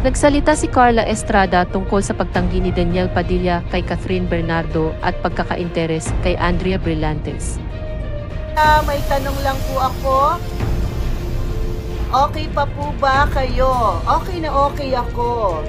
Nagsalita si Carla Estrada tungkol sa pagtanggi ni Daniel Padilla kay Catherine Bernardo at pagkaka-interes kay Andrea Brillantes. May tanong lang po ako. Okay pa po ba kayo? Okay na okay ako.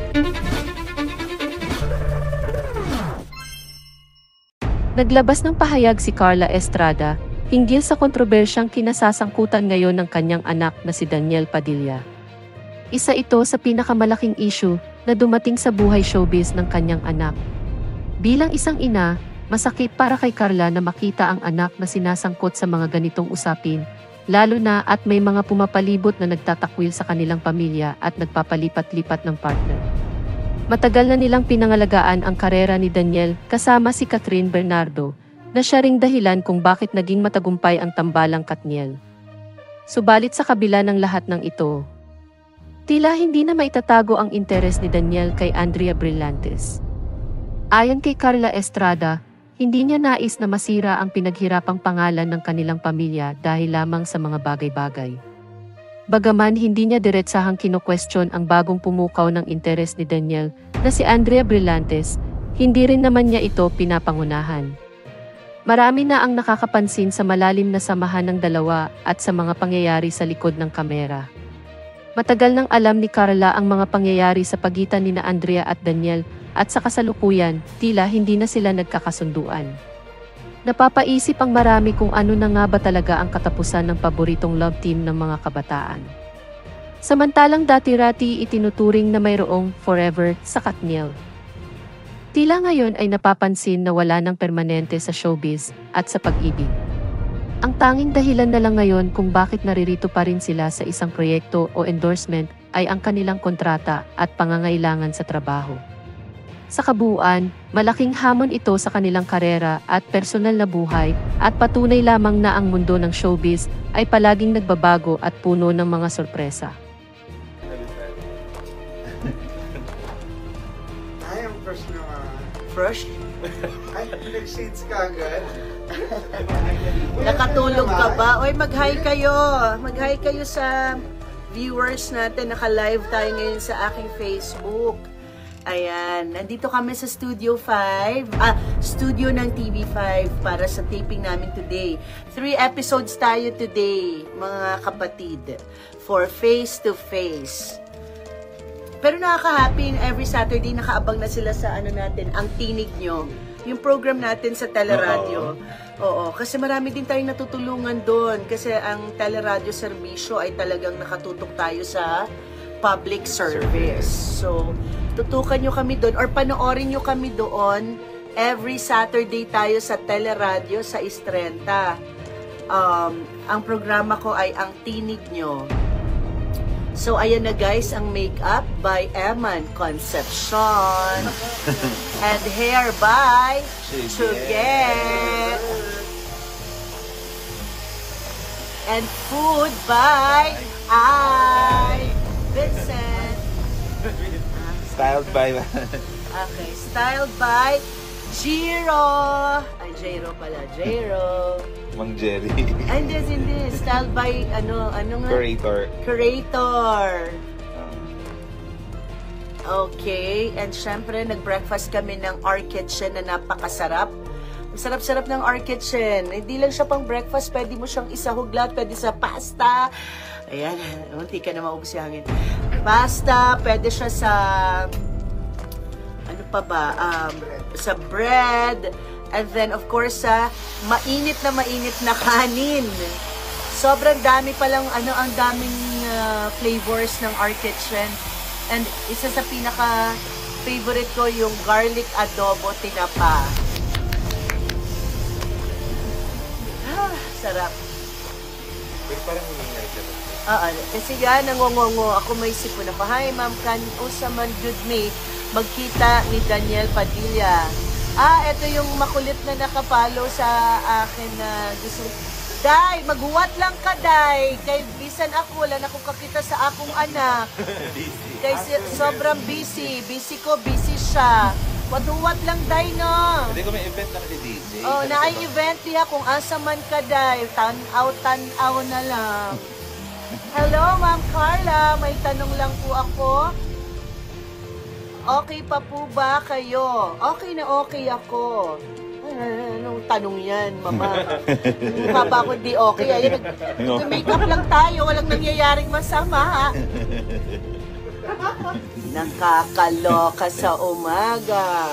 Naglabas ng pahayag si Carla Estrada hinggil sa kontrobersyang kinasasangkutan ngayon ng kanyang anak na si Daniel Padilla. Isa ito sa pinakamalaking issue na dumating sa buhay showbiz ng kanyang anak. Bilang isang ina, masakit para kay Carla na makita ang anak na sinasangkot sa mga ganitong usapin, lalo na at may mga pumapalibot na nagtatakwil sa kanilang pamilya at nagpapalipat-lipat ng partner. Matagal na nilang pinangalagaan ang karera ni Daniel kasama si Catherine Bernardo, na siya ring dahilan kung bakit naging matagumpay ang tambalang Katniel. Subalit sa kabila ng lahat ng ito, tila hindi na maitatago ang interes ni Daniel kay Andrea Brillantes. Ayon kay Carla Estrada, hindi niya nais na masira ang pinaghirapang pangalan ng kanilang pamilya dahil lamang sa mga bagay-bagay. Bagaman hindi niya diretsahang kino-question ang bagong pumukaw ng interes ni Daniel na si Andrea Brillantes, hindi rin naman niya ito pinapangunahan. Marami na ang nakakapansin sa malalim na samahan ng dalawa at sa mga pangyayari sa likod ng kamera. Matagal nang alam ni Carla ang mga pangyayari sa pagitan ni Andrea at Daniel at sa kasalukuyan, tila hindi na sila nagkakasunduan. Napapaisip ang marami kung ano na nga ba talaga ang katapusan ng paboritong love team ng mga kabataan. Samantalang dati-rati itinuturing na mayroong forever sa Katniel. Tila ngayon ay napapansin na wala ng permanente sa showbiz at sa pag-ibig. Ang tanging dahilan na lang ngayon kung bakit naririto pa rin sila sa isang proyekto o endorsement ay ang kanilang kontrata at pangangailangan sa trabaho. Sa kabuuan, malaking hamon ito sa kanilang karera at personal na buhay at patunay lamang na ang mundo ng showbiz ay palaging nagbabago at puno ng mga sorpresa. Ay, ang fresh na Fresh? Ay, nag-shades ka agad? Nakatulog ka ba? Oy, mag-hi kayo. Mag-hi kayo sa viewers natin. Naka-live tayo ngayon sa aking Facebook. Ayan, nandito kami sa Studio 5, studio ng TV5 para sa taping namin today. 3 episodes tayo today, mga kapatid, for Face to Face. Pero nakaka-happy, every Saturday nakaabang na sila sa ano natin, Ang Tinig Nyo, yung program natin sa teleradyo. Oo, kasi marami din tayong natutulungan doon kasi ang teleradyo serbisyo ay talagang nakatutok tayo sa public service. So, tutukan nyo kami doon or panoorin nyo kami doon. Every Saturday tayo sa teleradyo sa Istrenta. Ang programa ko ay Ang Tinig Nyo. So, ayan na guys, ang makeup by Eman Concepcion. And hair by Chuget. And food by Vincent. Styled by... Okay, styled by Jiro. Ay, Jiro pala. Jiro. Mang Jerry. Ay, hindi. Styled by, ano nga? Curator. Okay, and syempre, nag-breakfast kami ng Our Kitchen na napakasarap. Ang sarap-sarap ng Our Kitchen. Hindi lang siya pang breakfast, pwede mo siyang isahog lahat, pwede sa pasta. Ayan, hindi ka na maubos yung hangin. Pasta, pwede siya sa, ano pa ba, sa bread, and then of course sa mainit na kanin. Sobrang dami palang, ang daming flavors ng Our Kitchen. And isa sa pinaka-favorite ko yung garlic adobo tinapa. Sarap. Wait, parang humingay ka. Kasi yan, nangongongo. Ako may sipon ako. Hi, ma'am, can usaman good me magkita ni Daniel Padilla. Ito yung makulit na nakapalo sa akin na gusto. Day, maghuwat lang ka, Day. Kay bisan ako, wala na akong kakita sa akong anak. Kay sobrang busy. Busy ko, busy siya. Waduwat lang, Day, no? Hindi ko may event na si DJ. Na-event niya kung asa man ka, Day. Tan-aw na lang. Hello, Ma'am Carla. May tanong lang po ako. Okay pa po ba kayo? Okay na okay ako. Anong tanong yan, mama? Mukha ba ako di okay? Ayun, nag-makeup lang tayo. Walang nangyayaring masama. Nakakaloka sa umaga.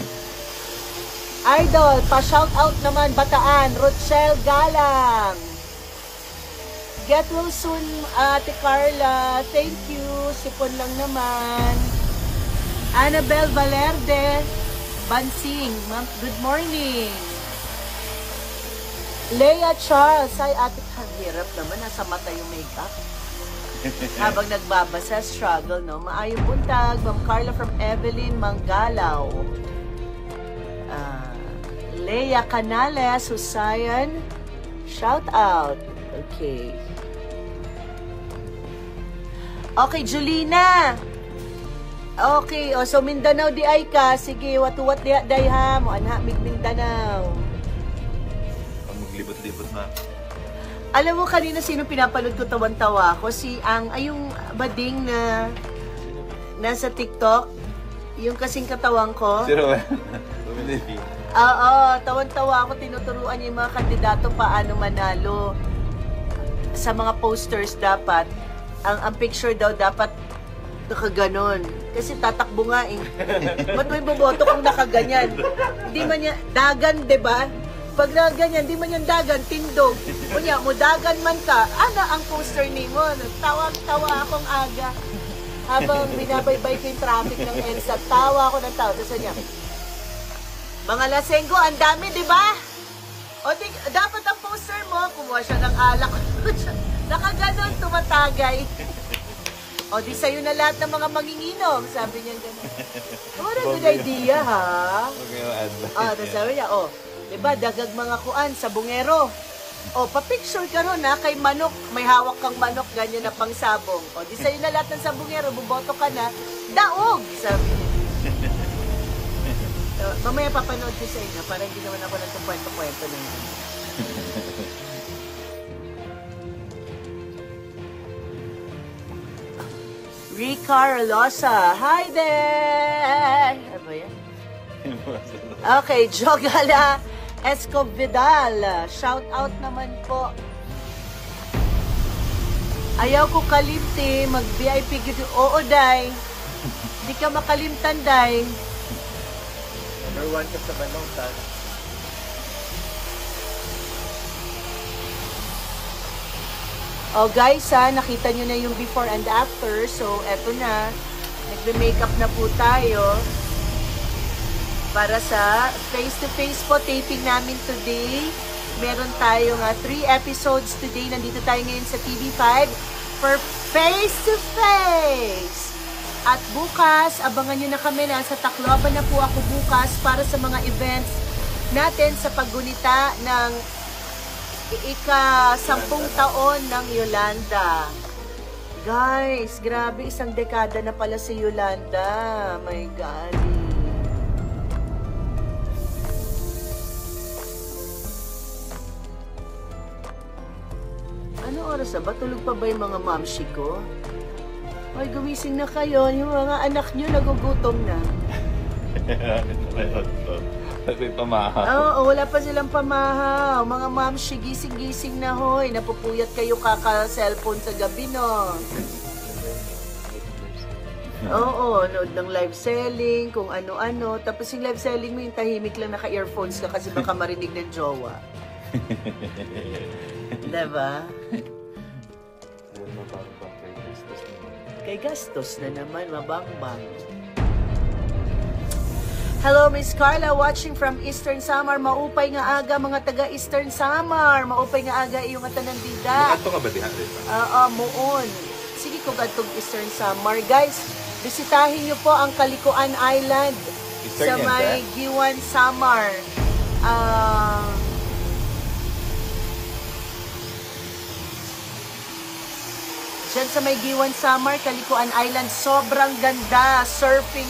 Idol, pa-shoutout naman, Bataan, Rochelle Galang. Get well soon, Ate Carla. Thank you. Sipon lang naman. Annabel Valerde, Bansing. Ma'am, good morning. Leia Charles. Ay, Ate, hirap naman. Nasa mata yung makeup. Habang nagbabasa, struggle, no? Maayong buntag. Ma'am Carla from Evelyn Manggalaw. Leia Canales, Husayan. Shout out. Okay. Okay, Julina. Okay, so Mindanao di ay ka. Sige, watuwat di day ha. Mo anha Mindanao. Pag maglibot-libot na. Alam mo kanina sino pinapanood ko, tawan-tawa ko? Si yung bading na nasa TikTok. Yung kasing katawan ko. Si Rowan. Oo, tawan-tawa ako. Tinuturuan niya yung mga kandidato paano manalo. Sa mga posters dapat. Ang picture daw dapat nakaganon. Kasi tatakbo nga eh. Ba't mo iboboto kung nakaganyan? Hindi man yan, dagan, diba? Pag nakaganyan, hindi man yan dagan, tindog. Kunya, mo dagan man ka, ano ang poster ni mo? Tawa akong aga. Habang binabaybay ko yung traffic ng EDSA, tawa ako ng tawa. Tapos niya, mga lasenggo, ang dami, diba? O di, dapat ang poster mo, kumuha siya ng alak. Nakaganon, tumatagay. O di sa'yo na lahat ng mga manginginom. Sabi niya gano'n. What a good idea, ha? Tapos sabi niya, diba, dagag mga kuan sa bungero. Pa-picture ka ron, ha? Kay manok, may hawak kang manok, ganyan na pang sabong. O di sa'yo na lahat ng sa bungero, buboto ka na, daog! Sabi niya. Mamaya papanood ko sa inyo, para hindi naman ako nagkukwento-kwento na yun. Rica Rosa. Hi there! Ano ba yan? Okay, Jogala Escovidal. Shout out naman po. Ayaw ko kalimti. Mag-VIP gito. Oo, day. Hindi ka makalimtan, day. Number 1 ka sa Balongtan. Guys, nakita nyo na yung before and after. So, eto na. Nagbe-makeup na po tayo. Para sa face-to-face po taping namin today. Meron tayong 3 episodes today. Nandito tayo ngayon sa TV5 for face-to-face. At bukas, abangan nyo na kami. Nasa Tacloban na po ako bukas para sa mga events natin sa paggunita ng ika-10 taon ng Yolanda. Guys, grabe, 1 dekada na pala si Yolanda. My God. Ano oras na ba? Tulog pa ba yung mga mamshi ko? Ay, gumising na kayo. Yung mga anak nyo nagugutom na. May pamahaw. Oo, wala pa silang pamahaw. Mga mamshi, gising-gising na hoy. Napupuyat kayo kaka-cellphone sa gabi, no? Oo, nood ng live selling, kung ano-ano. Tapos yung live selling mo, yung tahimik lang naka-earphones ka kasi baka marinig ng jowa. Diba? Kay gastos na naman, mabangbang. Hello, Miss Carla, watching from Eastern Samar. Maupay nga aga, mga taga-Eastern Samar. Maupay nga aga, iyong atanandida. Ito nga ba dihan? Muon. Sige ko gatong Eastern Samar. Guys, bisitahin nyo po ang Kalikuan Island sa may Giwan, Samar. Diyan sa may Giwan, Samar, Kalikuan Island. Sobrang ganda. Surfing,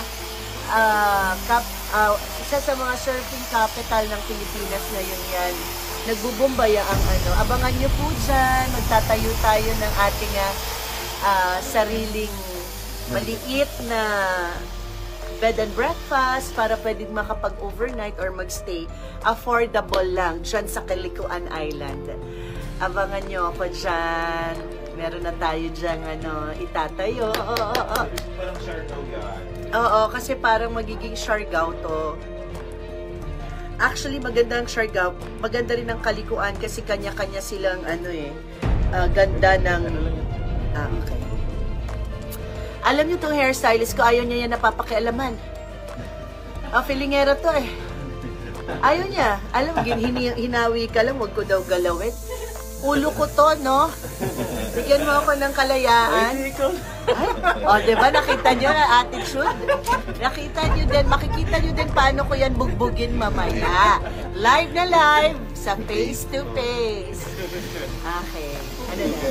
isa sa mga surfing capital ng Pilipinas ngayon yan. Nagbubumbaya ang Abangan nyo po dyan. Magtatayo tayo ng ating sariling maliit na bed and breakfast para pwedeng makapag-overnight or magstay. Affordable lang dyan sa Caliguan Island. Abangan nyo ako dyan. Meron na tayo dyan, itatayo. Parang Siargao yan. Oo, kasi parang magiging Siargao to. Actually, maganda ang Siargao. Maganda rin ang Caliguan kasi kanya-kanya silang ganda ng... okay. Alam niyo tong hairstylist ko, ayaw niya yan napapakialaman. Filingera to eh. Ayaw niya. Alam, hinawi ka lang, wag ko daw galawin. Ulo ko to, no? Bigyan mo ako ng kalayaan. Diba? Nakita niyo na attitude? Nakita niyo din, makikita niyo din paano ko yan bugbugin mamaya. Live na live sa face to face. Okay. Ano na?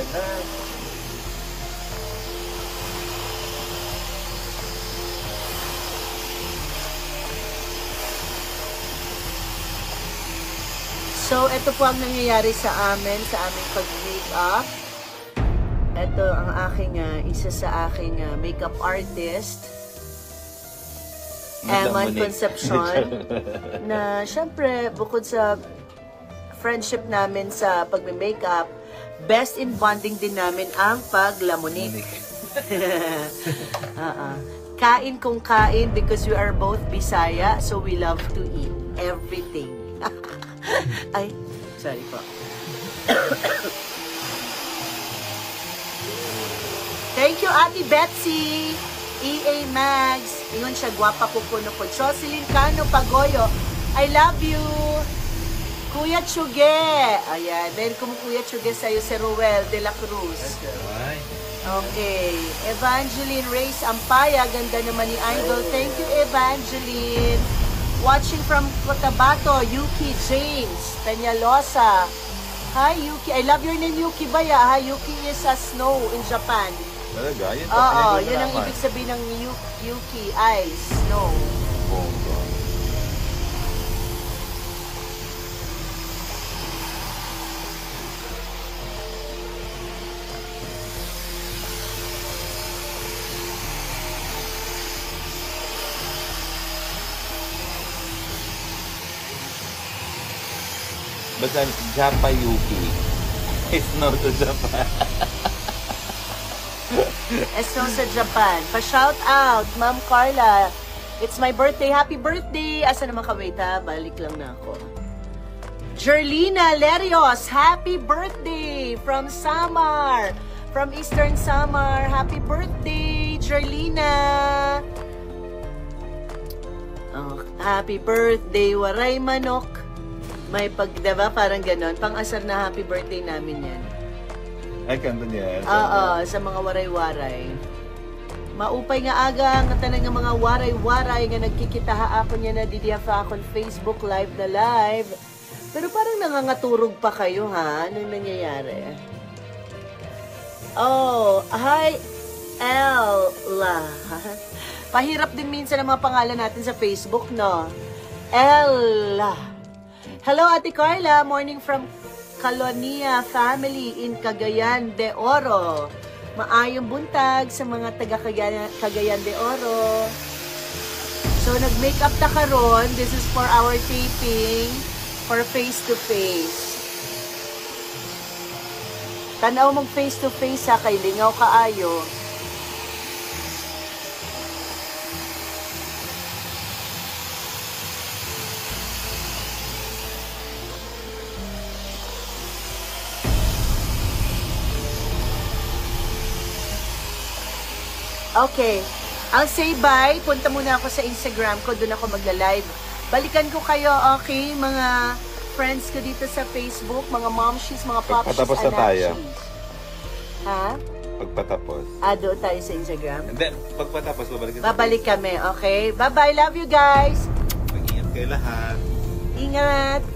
So, ito po ang nangyayari sa amin, sa aming pag-makeup. Ito ang aking, isa sa aking makeup artist, Eman Concepcion, na syempre, bukod sa friendship namin sa pag-makeup, best in bonding din namin ang paglamunik. Kain kung kain because we are both Bisaya, so we love to eat everything. Ay, sorry po. Thank you, Ate Betsy. EA Mags. Ingon siya, gwapa ko puno po. Jocelyn Cano Pagoyo. I love you. Kuya Chuge. Ayan. Dahil Kuya Chuge sa'yo si Ruel de la Cruz. Okay. Evangeline Reyes Ampaya. Ganda naman ni Idol. Thank you, Evangeline. Watching from Cotabato, Yuki James Peñalosa. Hi, Yuki. I love your name, Yuki Baya. Hi, Yuki is a snow in Japan. Talaga? Yun ang ibig sabihin ng Yuki, ice, snow. Basta Japa Yuki. Snow to Japan. Snow sa Japan. Pa-shout out, Ma'am Carla. It's my birthday. Happy birthday! Asa naman ka, wait ha? Balik lang na ako. Jerlina Lerios, happy birthday from Samar. From Eastern Samar. Happy birthday, Jerlina. Oh, happy birthday, Waray Manok. May diba? Parang ganon. Pang-asar na happy birthday namin yan. Ay, kanta niya. Oo, sa mga waray-waray. Maupay nga aga, nga tanang nga mga waray-waray nga nagkikitaha ako niya na didiyafa akong Facebook live na live. Pero parang nangangaturog pa kayo ha? Anong nangyayari? Oh, hi, Ella. Pahirap din minsan ang mga pangalan natin sa Facebook, no? Ella. Hello, Ate Carla. Morning from Calonia family in Cagayan de Oro. Maayong buntag sa mga taga Cagayan de Oro. So, nag-makeup na karon. This is for our taping for face-to-face. Tanaw mag face-to-face ha, kay lingaw kaayo. Okay. I'll say bye. Punta muna ako sa Instagram ko. Doon ako magla-live. Balikan ko kayo, okay? Mga friends ko dito sa Facebook. Mga momshies, mga popshies, Pagpatapos na tayo. Ha? Pagpatapos. Doon tayo sa Instagram. And then, pagpatapos, babalik kami, okay? Bye-bye. Love you guys. Mag-ingat kayo lahat. Ingat.